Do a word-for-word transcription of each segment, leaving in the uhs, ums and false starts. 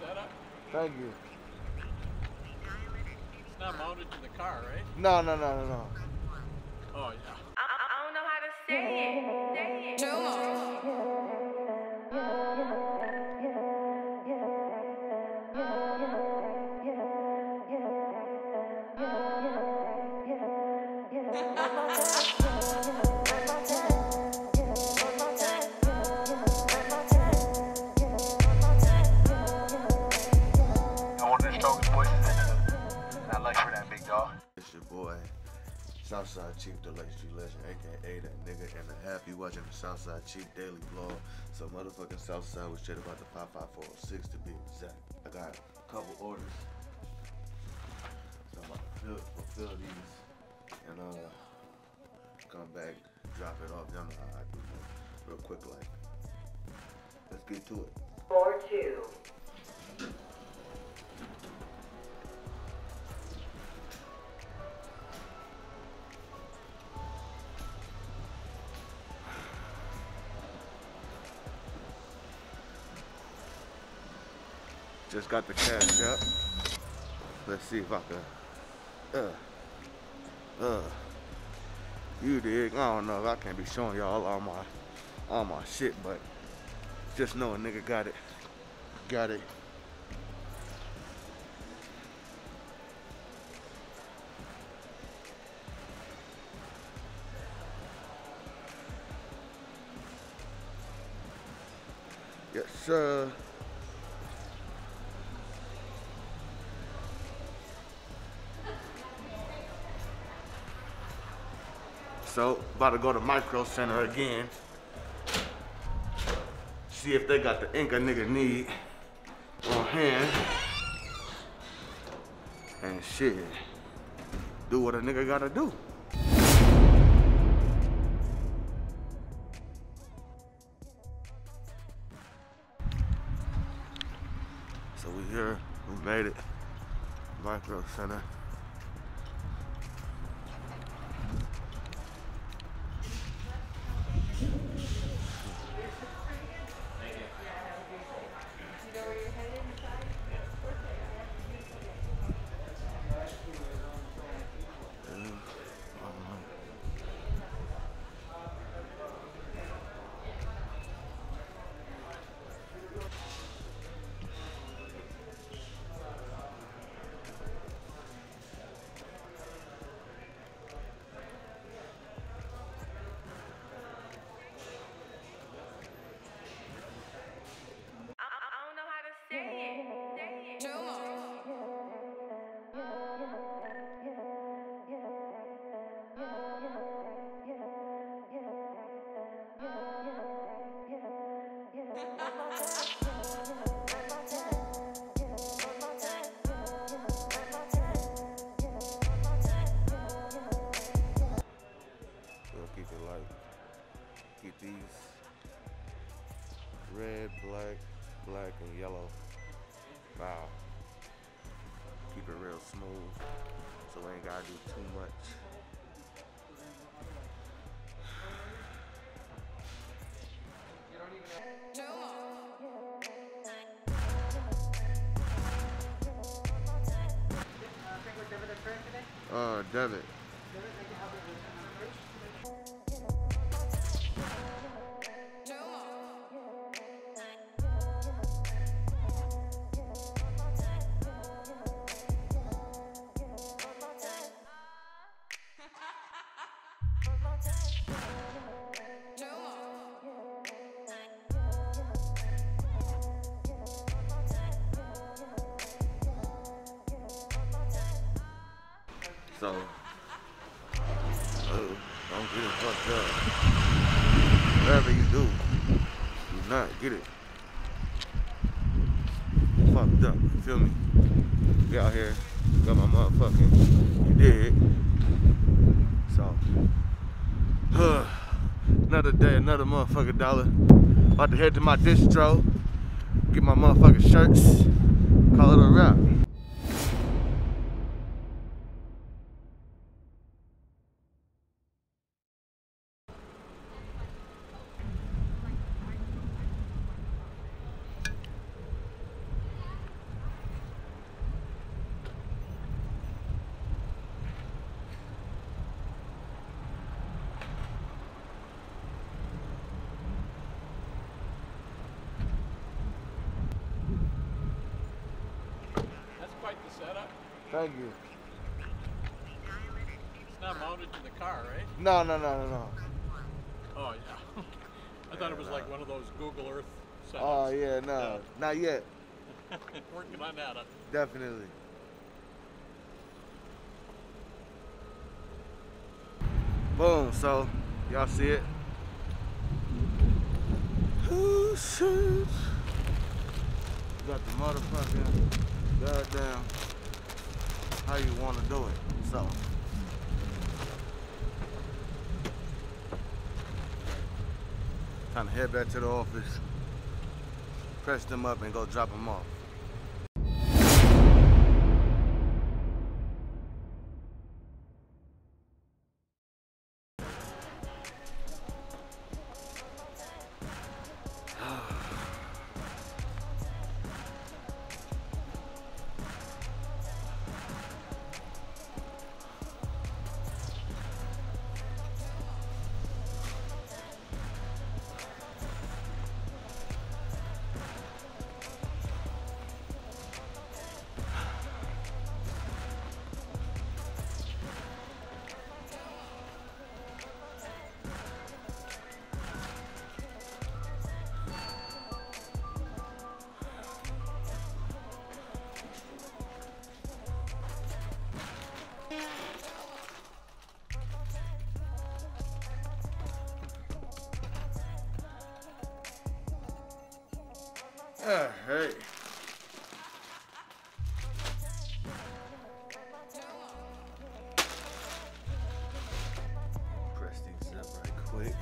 setup. Thank you. It's not mounted to the car, right? No, no, no, no, no. Oh, yeah. I, I don't know how to say it. Say it. It's your boy, Southside Chief, the Lake Street Legend, aka that nigga, and the happy watching the Southside Chief Daily Vlog. So motherfucking Southside was straight about the five five four oh six to be exact. I got a couple orders. So I'm about to fill, fulfill these and uh come back, drop it off. Y'all know how I do that. Real quick like. Let's get to it. Four two. Just got the cash up. Let's see if I can. Uh, uh. You dig? I don't know if I can't be showing y'all all my, all my shit, but just know a nigga got it. Got it. Yes, sir. So, about to go to Micro Center again. See if they got the ink a nigga need on hand. And shit, do what a nigga gotta do. So we here, we made it. Micro Center. Keep it light. Keep these red, black, black, and yellow. Wow. Keep it real smooth, so we ain't gotta do too much. Uh, debit. So, oh, don't get it fucked up. Whatever you do, do not get it fucked up. You feel me? Be out here, got my motherfucking, you dig? So, uh, another day, another motherfucking dollar. About to head to my distro, get my motherfucking shirts, call it a wrap. setup? Thank you. It's not mounted to the car, right? No, no, no, no, no. Oh, yeah. I thought it was like one of those Google Earth setups. Oh, yeah, no. Yeah. Not yet. Working on that. uh, Definitely. Boom, so y'all see it? Oh shit. Got the motherfucking goddamn how you wanna do it. So time to head back to the office, press them up and go drop them off. Ah, hey. Press these up right quick.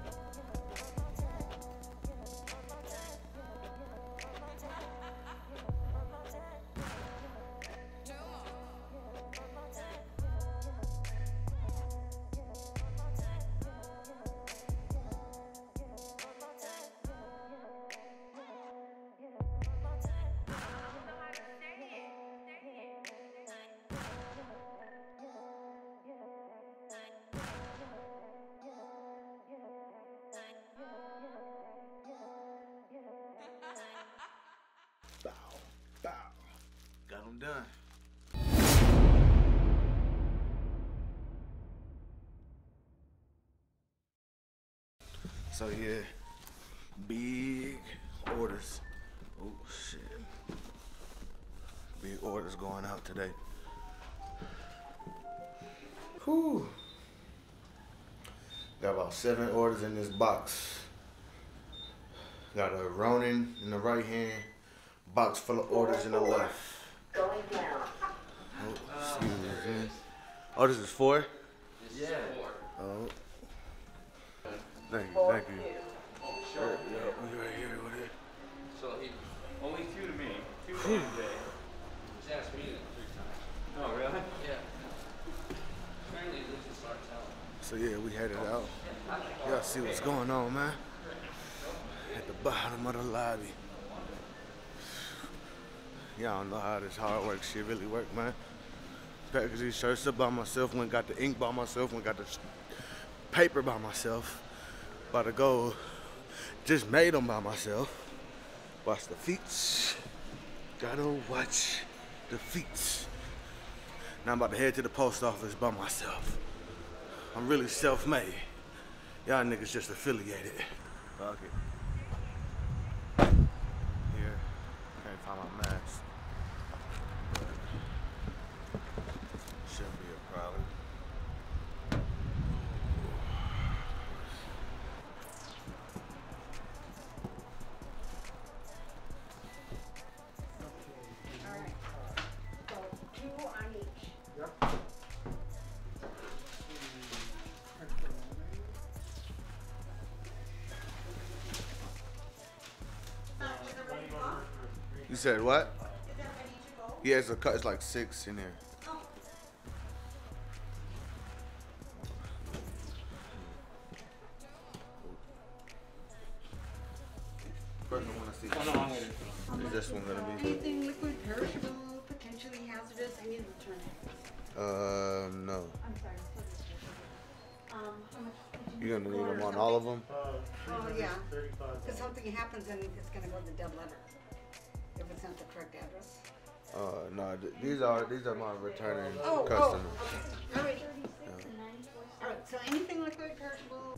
Bow, bow. Got them done. So yeah, big orders. Oh shit. Big orders going out today. Whew. Got about seven orders in this box. Got a Ronin in the right hand, box full of orders in the left. Going down. Oh, excuse me. Man. Oh, this is four? Yeah. Oh. Thank you, Four, thank you. two. Oh, sure. Yeah, we right here with it. So he only two to me, two to M J. He's asked me that three times. Oh, really? Yeah. Apparently, he lives in Sartell. So yeah, we headed out. Y'all see what's going on, man. At the bottom of the lobby. Y'all don't know how this hard work shit really work, man. Packaged these shirts up by myself, went got the ink by myself, went got the paper by myself. About to go, just made them by myself. Watch the feet. Gotta watch the feet. Now I'm about to head to the post office by myself. I'm really self-made. Y'all niggas just affiliated. Fuck it. Here, can't find my mask. But shouldn't be a problem. Alright, so two on each. You said what? Yeah, it's a cut. It's like six in there. First, I want to see. Oh, no, I'm waiting for them. Is this one gonna be? Anything liquid, perishable, potentially hazardous, I need to return it. Uh, no. I'm sorry, what is this? Um, how much did You gonna need need to them order on something? all of them? Oh, yeah, because something happens and it's gonna go to the dead letter. If it's not the correct address. Uh, no, th these are these are my returning Oh, customers. oh, okay. All right. All right, so anything liquid, perishable.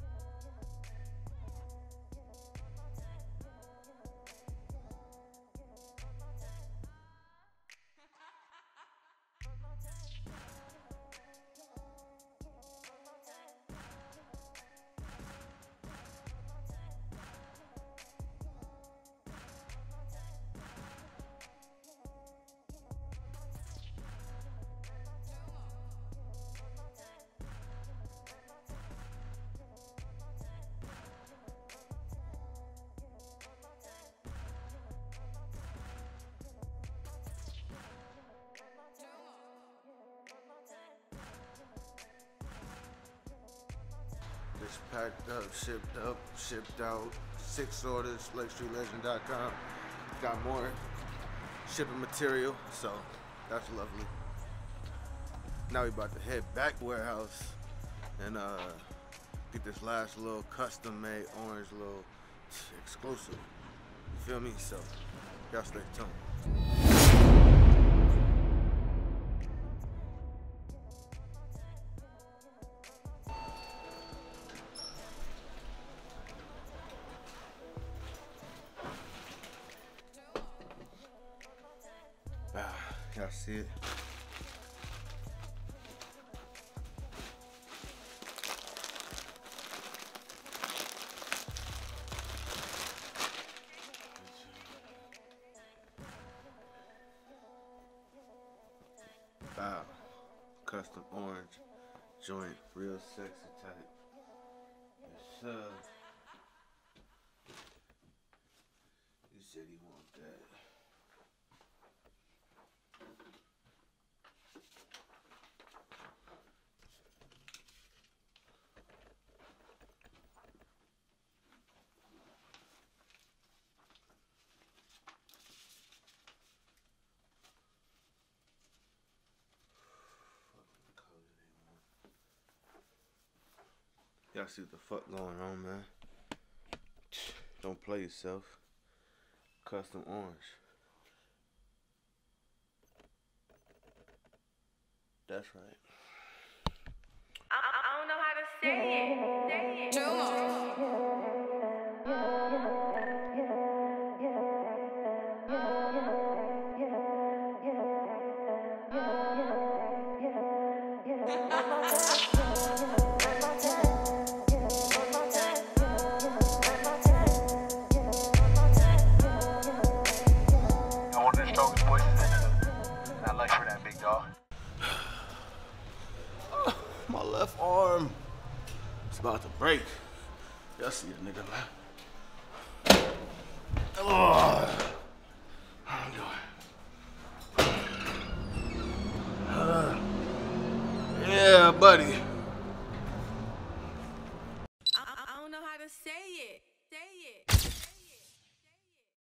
Just packed up, shipped up, shipped out. Six orders, Lake Street Legend dot com. Got more shipping material, so that's lovely. Now we about to head back to warehouse and uh, get this last little custom made orange little exclusive. You feel me? So y'all stay tuned. Ah, y'all see it? Wow, custom orange joint, real sexy type. Yes, sir. He said he want that. Y'all see what the fuck going on, man. Don't play yourself. Custom orange. That's right. I, I, I don't know how to say it. Say it. Joe. I want the strongest voices in the I like for that big dog. My left arm. It's about to break. Y'all see the nigga, man. Ugh.